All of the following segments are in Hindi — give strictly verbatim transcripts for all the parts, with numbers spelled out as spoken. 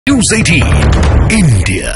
न्यूज़ अठारह इंडिया।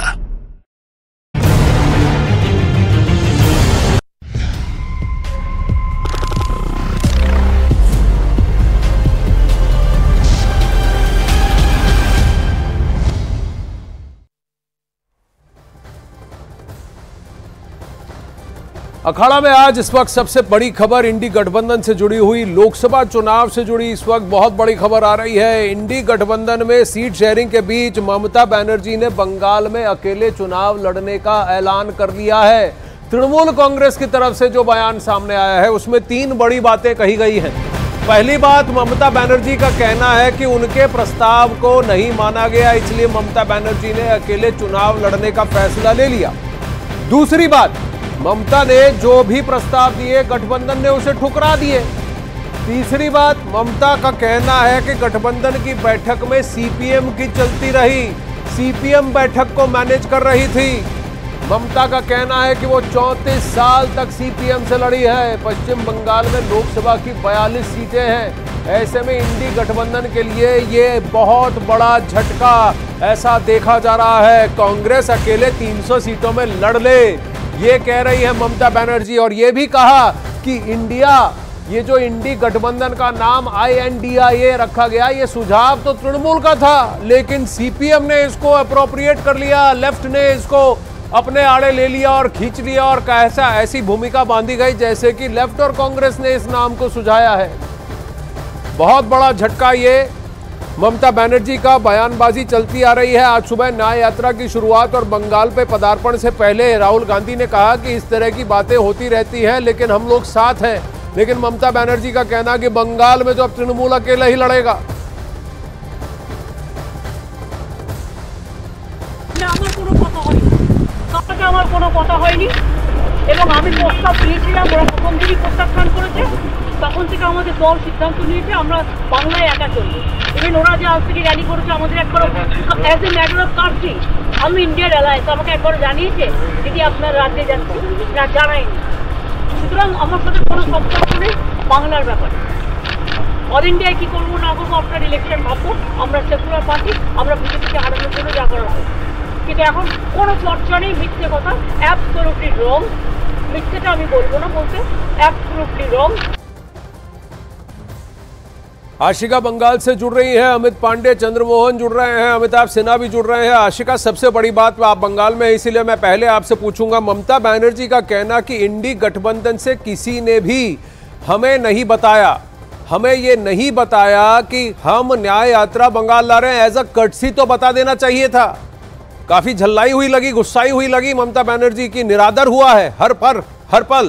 अखाड़ा में आज इस वक्त सबसे बड़ी खबर इंडी गठबंधन से जुड़ी हुई लोकसभा चुनाव से जुड़ी इस वक्त बहुत बड़ी खबर आ रही है। इंडी गठबंधन में सीट शेयरिंग के बीच ममता बनर्जी ने बंगाल में अकेले चुनाव लड़ने का ऐलान कर लिया है। तृणमूल कांग्रेस की तरफ से जो बयान सामने आया है उसमें तीन बड़ी बातें कही गई हैं। पहली बात, ममता बनर्जी का कहना है कि उनके प्रस्ताव को नहीं माना गया, इसलिए ममता बनर्जी ने अकेले चुनाव लड़ने का फैसला ले लिया। दूसरी बात, ममता ने जो भी प्रस्ताव दिए गठबंधन ने उसे ठुकरा दिए। तीसरी बात, ममता का कहना है कि गठबंधन की बैठक में सीपीएम की चलती रही, सीपीएम बैठक को मैनेज कर रही थी। ममता का कहना है कि वो चौंतीस साल तक सीपीएम से लड़ी है। पश्चिम बंगाल में लोकसभा की बयालीस सीटें हैं। ऐसे में इंडी गठबंधन के लिए ये बहुत बड़ा झटका ऐसा देखा जा रहा है। कांग्रेस अकेले तीन सौ सीटों में लड़ ले, ये कह रही है ममता बनर्जी। और ये भी कहा कि इंडिया, ये जो इंडी गठबंधन का नाम आई एन डी आई ए रखा गया, ये सुझाव तो तृणमूल का था, लेकिन सीपीएम ने इसको अप्रोप्रिएट कर लिया, लेफ्ट ने इसको अपने आड़े ले लिया और खींच लिया और कैसा ऐसी भूमिका बांधी गई जैसे कि लेफ्ट और कांग्रेस ने इस नाम को सुझाया है। बहुत बड़ा झटका ये ममता बनर्जी का बयानबाजी चलती आ रही है। आज सुबह न्याय यात्रा की शुरुआत और बंगाल पे पदार्पण से पहले राहुल गांधी ने कहा कि इस तरह की बातें होती रहती हैं, लेकिन हम लोग साथ हैं। लेकिन ममता बनर्जी का कहना कि बंगाल में तो अब तृणमूल अकेला ही लड़ेगा। আমার কোনো কথা হয়নি এবং আমি প্রস্তাব দিয়েছিলাম, ওরা প্রথম দিনই প্রত্যাখ্যান করেছে। তখন থেকে আমাদের দল সিদ্ধান্ত নিয়েছে আমরা বাংলায় একা চলবো। ইভেন ওরা যে আজ থেকে র্যালি করেছে আমাদের একবার as a matter of country, আমি ইন্ডিয়ার অ্যালায়েন্স আমাকে একবার জানিয়েছে দিদি আপনার রাজ্যে যাচ্ছে না, জানায়নি। সুতরাং আমার সাথে কোনো সম্পর্ক নেই বাংলার ব্যাপারে। অল ইন্ডিয়ায় কী করবো না করবো আপনার ইলেকশন ভাববো। আমরা সেকুলার পার্টি, আমরা বিজেপিকে হারানোর জন্য যা করা হয়। কিন্তু এখন কোনো চর্চা নেই, মিথ্যে কথা, অ্যাবসলিউটলি রং। মিথ্যেটা আমি বলবো না, বলতে অ্যাবসলিউটলি रॉन्ग। आशिका बंगाल से जुड़ रही हैं, अमित पांडे, चंद्रमोहन जुड़ रहे हैं, अमिताभ सिन्हा भी जुड़ रहे हैं। आशिका, सबसे बड़ी बात आप बंगाल में, इसीलिए मैं पहले आपसे पूछूंगा, ममता बनर्जी का कहना कि इंडी गठबंधन से किसी ने भी हमें नहीं बताया, हमें ये नहीं बताया कि हम न्याय यात्रा बंगाल ला रहे हैं, एज अ कर्टसी तो बता देना चाहिए था। काफी झल्लाई हुई लगी, गुस्साई हुई लगी ममता बनर्जी की, निरादर हुआ है हर पर हर पल।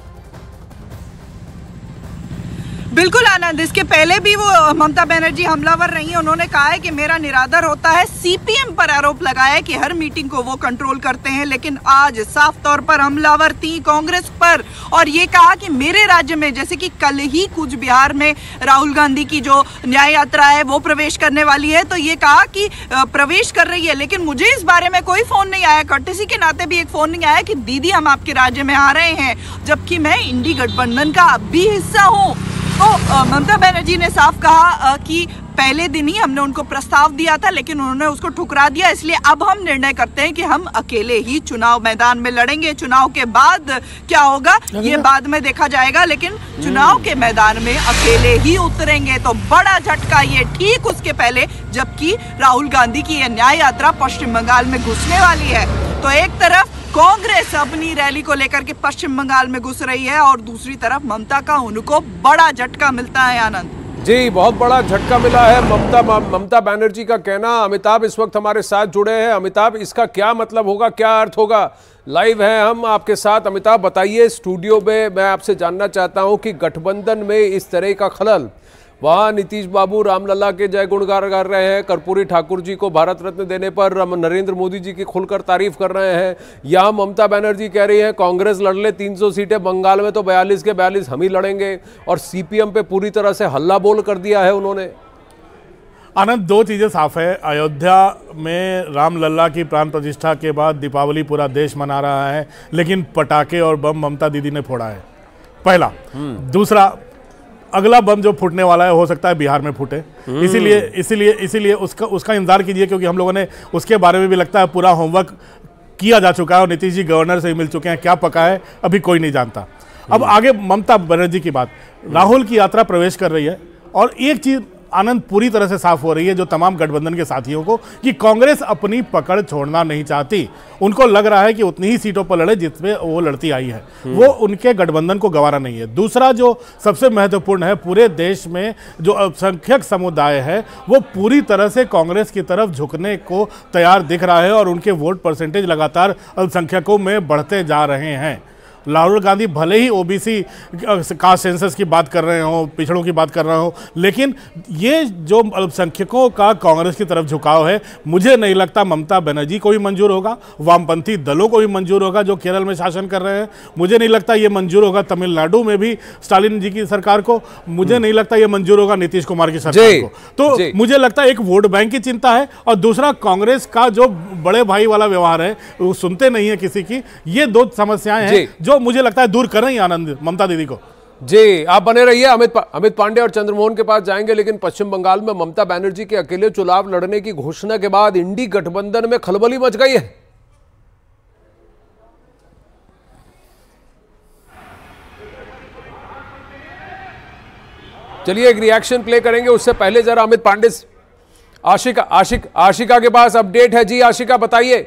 बिल्कुल आनंद, इसके पहले भी वो ममता बनर्जी हमलावर रही हैं। उन्होंने कहा है कि मेरा निरादर होता है, सीपीएम पर आरोप लगाया है कि हर मीटिंग को वो कंट्रोल करते हैं, लेकिन आज साफ तौर पर हमलावर थी कांग्रेस पर। और ये कहा कि मेरे राज्य में, जैसे कि कल ही कूच बिहार में राहुल गांधी की जो न्याय यात्रा है वो प्रवेश करने वाली है, तो ये कहा कि प्रवेश कर रही है, लेकिन मुझे इस बारे में कोई फोन नहीं आया, कर्टेसी के नाते भी एक फोन नहीं आया कि दीदी हम आपके राज्य में आ रहे हैं, जबकि मैं इंडी गठबंधन का अब भी हिस्सा हूँ। तो ममता बनर्जी ने साफ कहा कि पहले दिन ही हमने उनको प्रस्ताव दिया था, लेकिन उन्होंने उसको ठुकरा दिया, इसलिए अब हम निर्णय करते हैं कि हम अकेले ही चुनाव मैदान में लड़ेंगे। चुनाव के बाद क्या होगा ये बाद में देखा जाएगा, लेकिन चुनाव के मैदान में अकेले ही उतरेंगे। तो बड़ा झटका ये ठीक उसके पहले, जबकि राहुल गांधी की ये न्याय यात्रा पश्चिम बंगाल में घुसने वाली है। तो एक तरफ कांग्रेस अपनी रैली को लेकर के पश्चिम बंगाल में घुस रही है और दूसरी तरफ ममता का उनको बड़ा झटका मिलता है। आनंद जी, बहुत बड़ा झटका मिला है ममता ममता बनर्जी का कहना। अमिताभ इस वक्त हमारे साथ जुड़े हैं। अमिताभ, इसका क्या मतलब होगा, क्या अर्थ होगा? लाइव हैं हम आपके साथ। अमिताभ बताइए, स्टूडियो में मैं आपसे जानना चाहता हूं कि गठबंधन में इस तरह का खलल, वहाँ नीतीश बाबू रामलला के जय गुणगान गा रहे हैं, कर्पूरी ठाकुर जी को भारत रत्न देने पर नरेंद्र मोदी जी की खुलकर तारीफ कर रहे हैं। यहाँ ममता बनर्जी कह रही हैं कांग्रेस लड़ ले तीन सौ सीटें, बंगाल में तो बयालीस के बयालीस हम ही लड़ेंगे, और सीपीएम पे पूरी तरह से हल्ला बोल कर दिया है उन्होंने। आनंद, दो चीज़ें साफ है। अयोध्या में रामलला की प्राण प्रतिष्ठा के बाद दीपावली पूरा देश मना रहा है, लेकिन पटाखे और बम ममता दीदी ने फोड़ा है, पहला। दूसरा, अगला बम जो फूटने वाला है हो सकता है बिहार में फूटे, इसीलिए इसीलिए इसीलिए उसका उसका इंतजार कीजिए, क्योंकि हम लोगों ने उसके बारे में भी लगता है पूरा होमवर्क किया जा चुका है और नीतीश जी गवर्नर से ही मिल चुके हैं। क्या पका है अभी कोई नहीं जानता। अब आगे ममता बनर्जी की बात, राहुल की यात्रा प्रवेश कर रही है और एक चीज आनंद पूरी तरह से साफ हो रही है जो तमाम गठबंधन के साथियों को, कि कांग्रेस अपनी पकड़ छोड़ना नहीं चाहती। उनको लग रहा है कि उतनी ही सीटों पर लड़े जिसमें वो लड़ती आई है, वो उनके गठबंधन को गंवारा नहीं है। दूसरा जो सबसे महत्वपूर्ण है, पूरे देश में जो अल्पसंख्यक समुदाय है वो पूरी तरह से कांग्रेस की तरफ झुकने को तैयार दिख रहा है और उनके वोट परसेंटेज लगातार अल्पसंख्यकों में बढ़ते जा रहे हैं। राहुल गांधी भले ही ओबीसी कास्ट सेंसस की बात कर रहे हो, पिछड़ों की बात कर रहे हो, लेकिन ये जो अल्पसंख्यकों का कांग्रेस की तरफ झुकाव है, मुझे नहीं लगता ममता बनर्जी को भी मंजूर होगा, वामपंथी दलों को भी मंजूर होगा जो केरल में शासन कर रहे हैं। मुझे नहीं लगता ये मंजूर होगा तमिलनाडु में भी स्टालिन जी की सरकार को, मुझे नहीं लगता ये मंजूर होगा नीतीश कुमार की सरकार को। तो मुझे लगता है एक वोट बैंक की चिंता है और दूसरा कांग्रेस का जो बड़े भाई वाला व्यवहार है वो सुनते नहीं है किसी की। ये दो समस्याएं हैं जो मुझे लगता है दूर कर रही आनंद ममता दीदी को। जी, आप बने रहिए। अमित पा, अमित पांडे और चंद्रमोहन के पास जाएंगे, लेकिन पश्चिम बंगाल में ममता बनर्जी के अकेले चुनाव लड़ने की घोषणा के बाद इंडी गठबंधन में खलबली मच गई है। चलिए एक रिएक्शन प्ले करेंगे, उससे पहले जरा अमित पांडे, आशिका आशिक आशिका के पास अपडेट है। जी आशिका बताइए।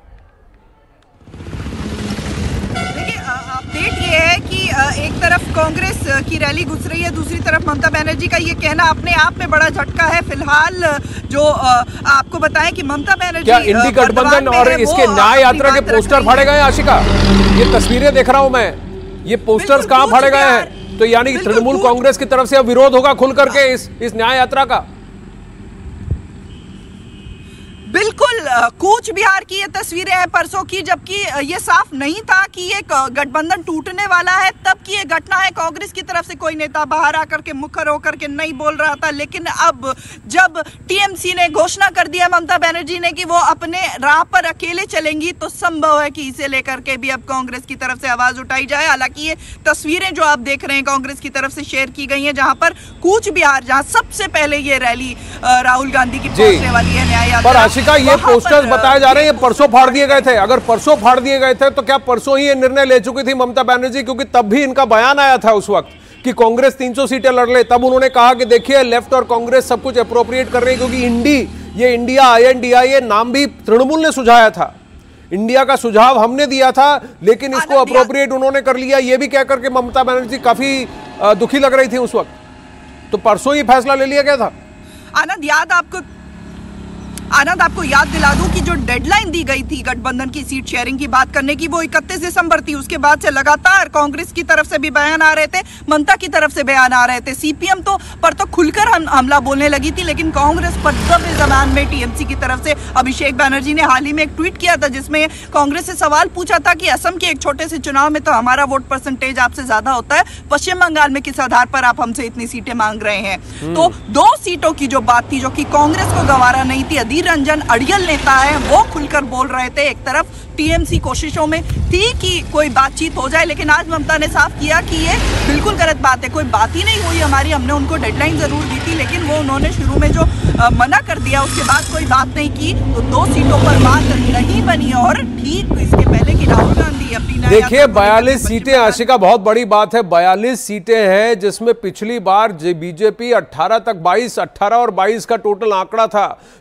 ये है कि एक तरफ कांग्रेस की रैली घुस रही है, दूसरी तरफ ममता बनर्जी का ये कहना अपने आप में बड़ा झटका है। फिलहाल जो आपको बताएं कि ममता बनर्जी क्या इंडी गठबंधन और इसके न्याय यात्रा के पोस्टर फाड़े गए हैं? आशिका, ये तस्वीरें देख रहा हूं मैं, ये पोस्टर्स कहां फाड़े गए हैं? तो यानी तृणमूल कांग्रेस की तरफ से अब विरोध होगा खुल करके इस इस न्याय यात्रा का। बिल्कुल, कूच बिहार की ये तस्वीरें हैं परसों की, जबकि ये साफ नहीं था कि ये गठबंधन टूटने वाला है। तब की ये घटना है, कांग्रेस की तरफ से कोई नेता बाहर आकर के मुखर होकर के नहीं बोल रहा था, लेकिन अब जब टीएमसी ने घोषणा कर दिया ममता बनर्जी ने कि वो अपने राह पर अकेले चलेंगी, तो संभव है कि इसे लेकर के भी अब कांग्रेस की तरफ से आवाज उठाई जाए। हालांकि ये तस्वीरें जो आप देख रहे हैं कांग्रेस की तरफ से शेयर की गई हैं, जहां पर कूच बिहार, जहां सबसे पहले ये रैली राहुल गांधी की पहुंचने वाली है न्याय यात्रा। का ये पोस्टर्स बताए जा रहे हैं परसों फाड़ दिए गए थे। अगर परसों फाड़ दिए गए थे तो क्या परसों ही ये निर्णय ले चुकी थी ममता बनर्जी? क्योंकि तब भी इनका बयान आया था उस वक्त कि कांग्रेस तीन सौ सीटें लड़ ले। तब उन्होंने कहा कि देखिए लेफ्ट और कांग्रेस सब कुछ अप्रोप्रिएट कर रही है, क्योंकि इंडी, ये India, I N D I, ये नाम भी तृणमूल ने सुझाया था। इंडिया का सुझाव हमने दिया था, लेकिन इसको अप्रोप्रिएट उन्होंने कर लिया। ये भी कहकर के ममता बनर्जी काफी दुखी लग रही थी उस वक्त। तो परसों ही फैसला ले लिया गया था। आनंद, याद आपको आनंद आपको याद दिला दूं कि जो डेडलाइन दी गई थी गठबंधन की सीट शेयरिंग की बात करने की, वो इकतीस दिसंबर थी। उसके बाद से लगातार कांग्रेस की तरफ से भी बयान आ रहे थे, ममता की तरफ से बयान आ रहे थे। सीपीएम तो पर तो खुलकर हम, हमला बोलने लगी थी, लेकिन कांग्रेस पर दबे जबान में टीएमसी की तरफ से अभिषेक बनर्जी ने हाल ही में एक ट्वीट किया था, जिसमें कांग्रेस से सवाल पूछा था कि असम के एक छोटे से चुनाव में तो हमारा वोट परसेंटेज आपसे ज्यादा होता है, पश्चिम बंगाल में किस आधार पर आप हमसे इतनी सीटें मांग रहे हैं? तो दो सीटों की जो बात थी, जो कि कांग्रेस को गंवारा नहीं थी, अधीर रंजन अड़ियल नेता है, वो खुलकर बोल रहे थे। एक तरफ टीएमसी कोशिशों में थी कि कोई बातचीत हो जाए, लेकिन आज ममता ने साफ किया कि ये बिल्कुल गलत बात है, कोई बात ही नहीं हुई हमारी। हमने उनको डेडलाइन जरूर दी थी, लेकिन वो उन्होंने शुरू में जो आ, मना कर दिया, उसके बाद कोई बात नहीं की, तो दो सीटों पर बात नहीं बनी। और ठीक इसके पहले की राहुल गांधी अपनी, देखिए बयालीस सीटें, आशिका बहुत बड़ी बात है, बयालीस सीटें हैं, जिसमें पिछली बार बीजेपी अठारह तक, बाईस, अठारह और बाईस का टोटल आंकड़ा था।